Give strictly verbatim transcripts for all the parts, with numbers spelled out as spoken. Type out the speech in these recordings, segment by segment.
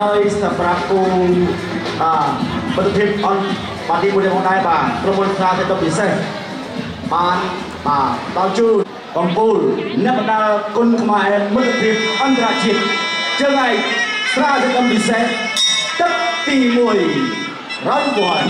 ơi sập rạp cu à bật thêm on bản đi một đêm hôm nay bà promotion ra thì tôi bị xe bàn bà tao chu còn cô nắp đa con không ai bật thêm on ra chìm chưa ngày ra thì tôi bị xe tất tì mùi rắn buồn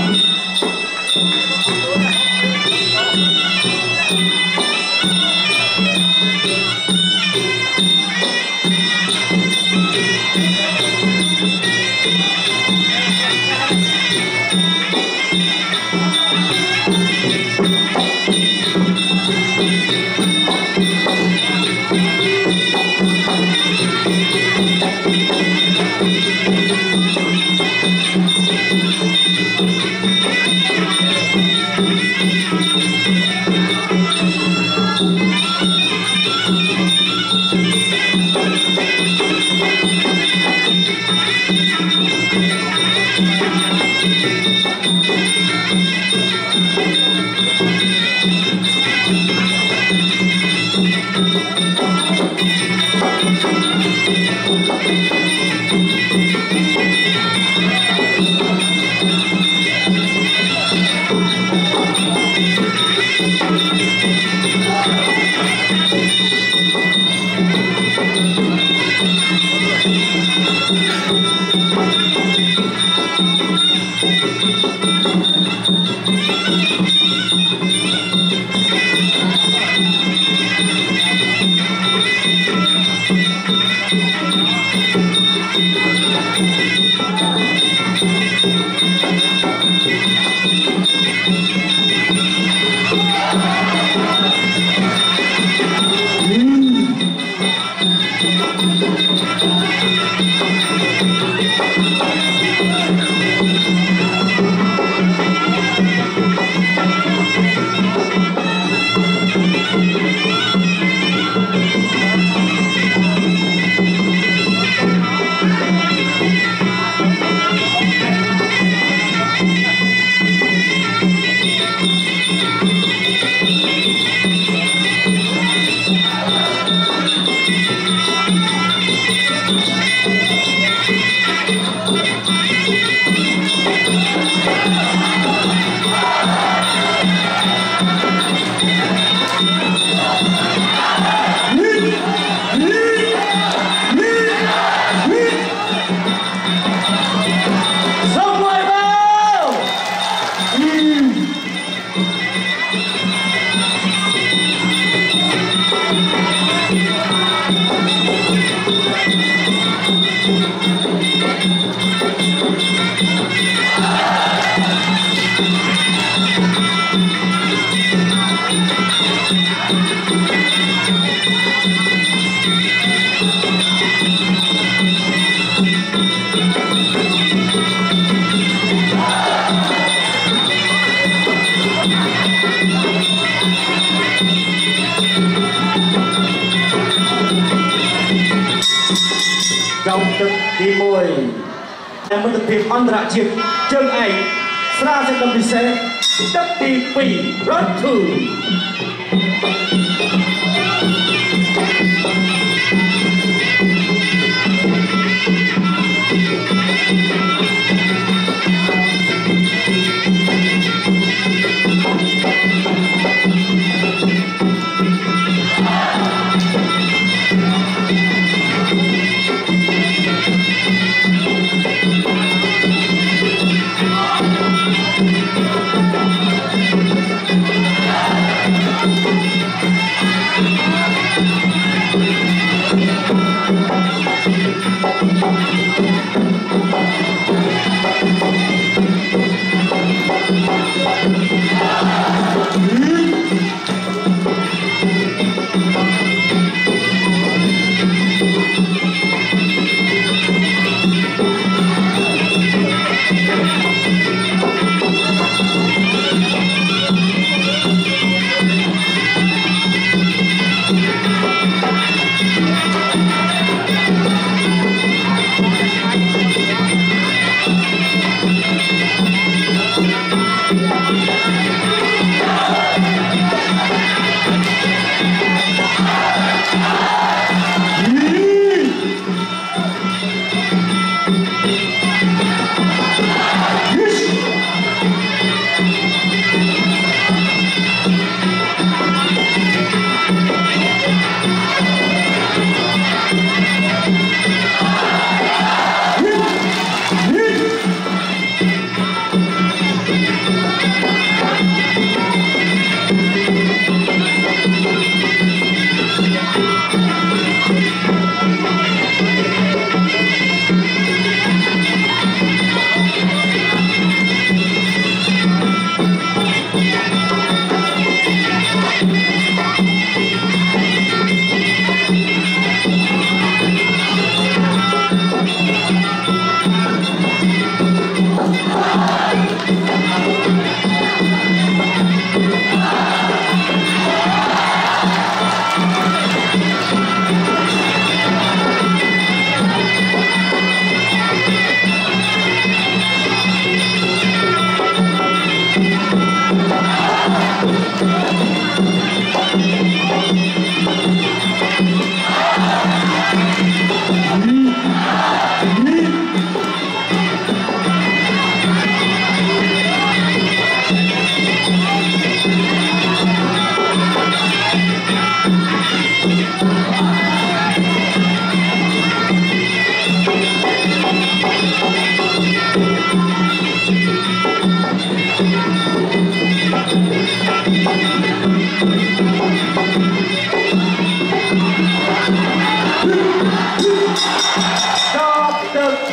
trongទឹកទីមួយតែមិត្តភាពអន្តរជាតិជើងឯកស្រាសេចក្ដីពិសេសទឹកទីពីររត់ធូ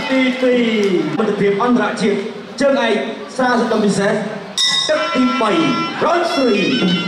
ទីពីរមិត្តភាពអន្តរជាតិជើងឯកស្រាសកម្មពិសេសទឹកទីបីរ៉ុនស្រី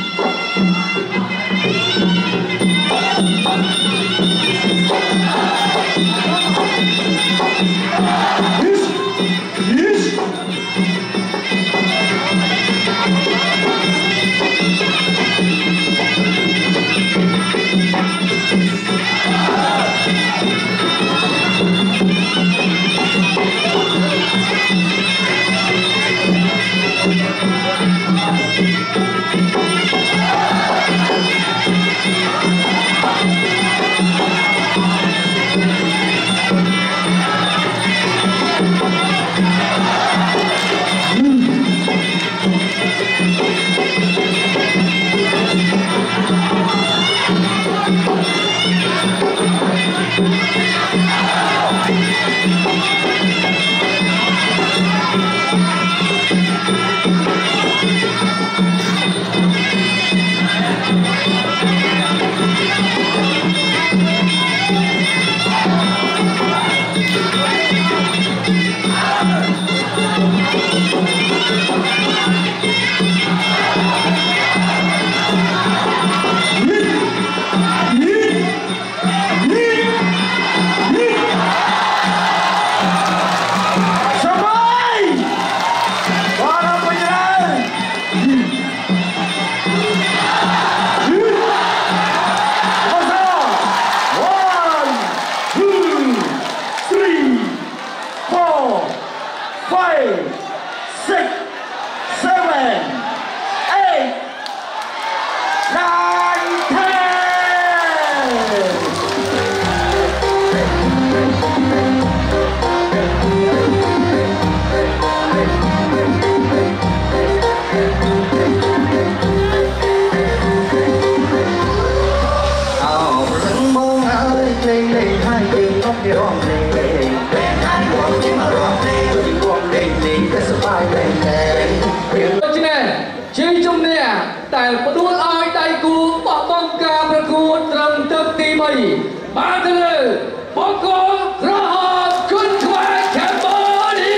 ជាជំនះតែផ្ដួលឲ្យដៃគូបោះបង់ការប្រកួតត្រឹមទឹកទីបីបានទៅលើបកកក្រហមគុនខ្វែកម្ពុជា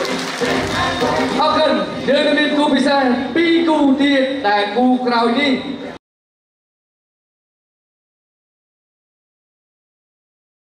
អរគុណយើងមានគូពិសេសពីរគូទៀតតែគូក្រោយនេះ